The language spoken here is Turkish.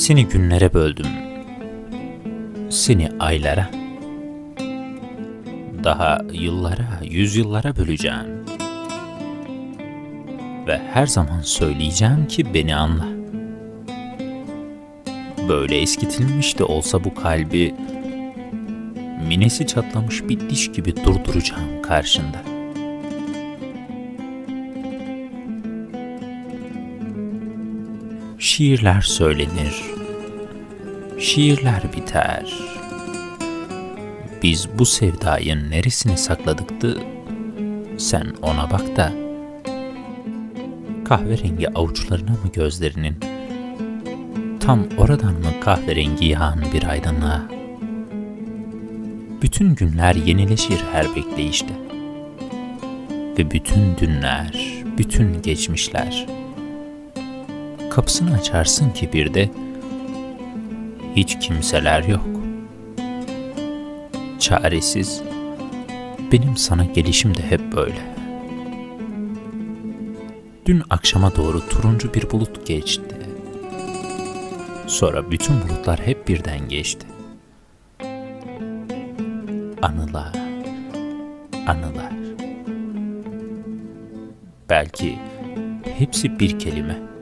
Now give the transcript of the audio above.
Seni günlere böldüm, seni aylara, daha yıllara, yüzyıllara böleceğim. Ve her zaman söyleyeceğim ki beni anla. Böyle eskitilmiş de olsa bu kalbi, minesi çatlamış bir diş gibi durduracağım karşında. Şiirler söylenir, şiirler biter. Biz bu sevdayı neresine sakladıktı, sen ona bak da. Kahverengi avuçlarına mı gözlerinin, tam oradan mı kahverengi yağan bir aydınlığa? Bütün günler yenileşir her bekleyişte. Ve bütün dünler, bütün geçmişler. Kapısını açarsın ki bir de hiç kimseler yok. Çaresiz, benim sana gelişim de hep böyle. Dün akşama doğru turuncu bir bulut geçti. Sonra bütün bulutlar hep birden geçti. Anılar, anılar. Belki hepsi bir kelime.